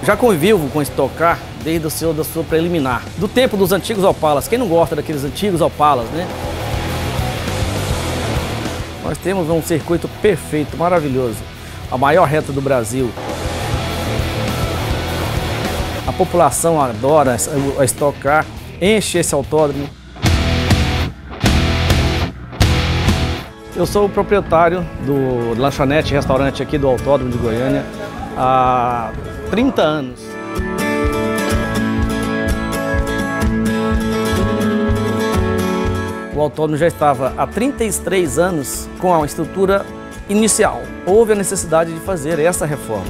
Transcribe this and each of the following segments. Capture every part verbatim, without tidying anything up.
Já convivo com Stock Car desde o seu, da sua preliminar, do tempo dos antigos Opalas. Quem não gosta daqueles antigos Opalas, né? Nós temos um circuito perfeito, maravilhoso, a maior reta do Brasil. A população adora a Stock Car, enche esse autódromo. Eu sou o proprietário do lanchonete e restaurante aqui do Autódromo de Goiânia há trinta anos. O autódromo já estava há trinta e três anos com a estrutura inicial. Houve a necessidade de fazer essa reforma.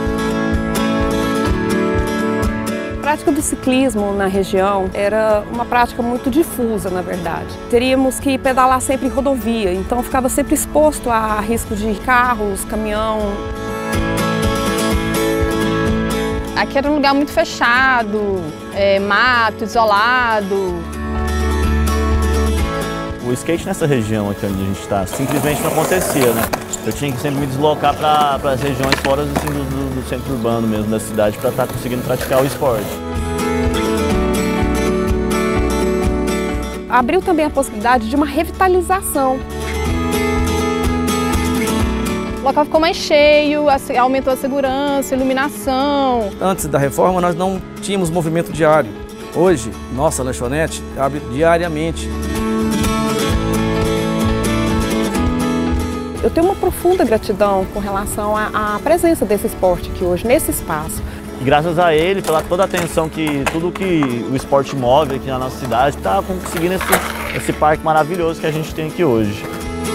A prática do ciclismo na região era uma prática muito difusa, na verdade. Teríamos que pedalar sempre em rodovia, então ficava sempre exposto a risco de carros, caminhão. Aqui era um lugar muito fechado, é, mato, isolado. O skate nessa região aqui onde a gente está simplesmente não acontecia, né? Eu tinha que sempre me deslocar para as regiões fora assim, do, do, do centro urbano mesmo, da cidade, para estar conseguindo praticar o esporte. Abriu também a possibilidade de uma revitalização. O local ficou mais cheio, aumentou a segurança, iluminação. Antes da reforma nós não tínhamos movimento diário. Hoje, nossa lanchonete abre diariamente. Eu tenho uma profunda gratidão com relação à, à presença desse esporte aqui hoje, nesse espaço. E graças a ele, pela toda a atenção que tudo que o esporte move aqui na nossa cidade, está conseguindo esse, esse parque maravilhoso que a gente tem aqui hoje.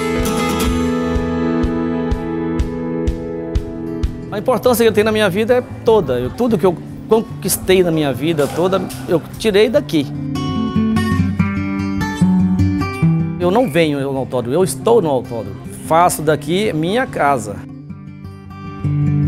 A importância que ele tem na minha vida é toda. Eu, tudo que eu conquistei na minha vida toda, eu tirei daqui. Eu não venho no autódromo, eu estou no autódromo. Faço daqui minha casa.